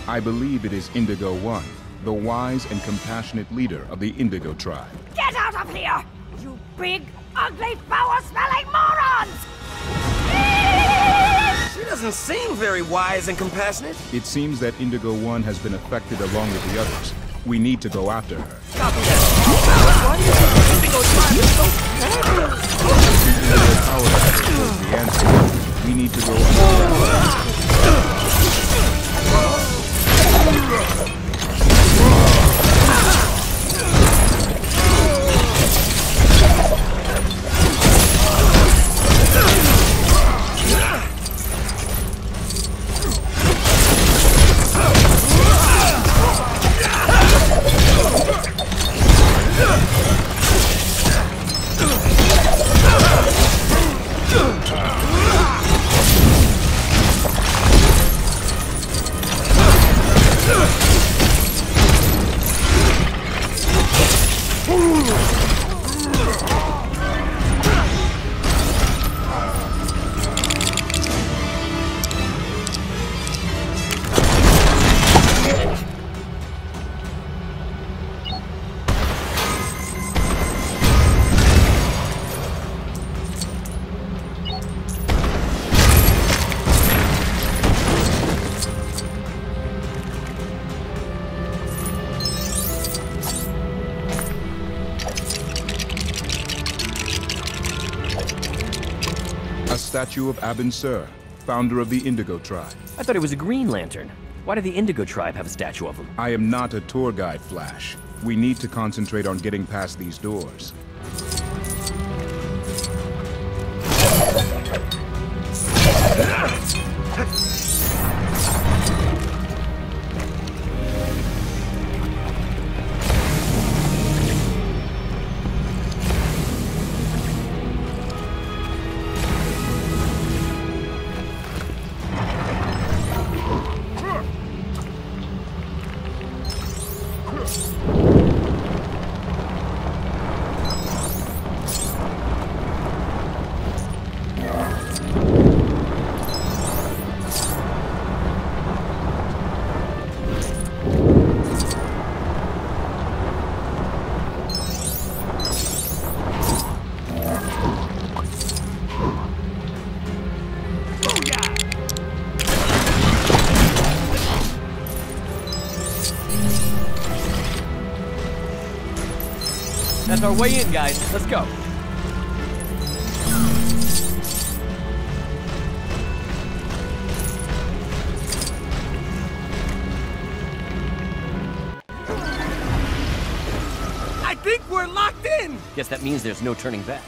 I believe it is Indigo One, the wise and compassionate leader of the Indigo tribe. Get out of here! You big, ugly, foul-smelling morons! She doesn't seem very wise and compassionate. It seems that Indigo One has been affected along with the others. We need to go after her. Copy that. Why do you think the Indigo tribe is so The answer. We need to go underground. Statue of Abin Sur, founder of the Indigo tribe. I thought it was a Green Lantern. Why did the Indigo tribe have a statue of him? I am not a tour guide, Flash. We need to concentrate on getting past these doors. That's our way in, guys. Let's go. I think we're locked in! Guess that means there's no turning back.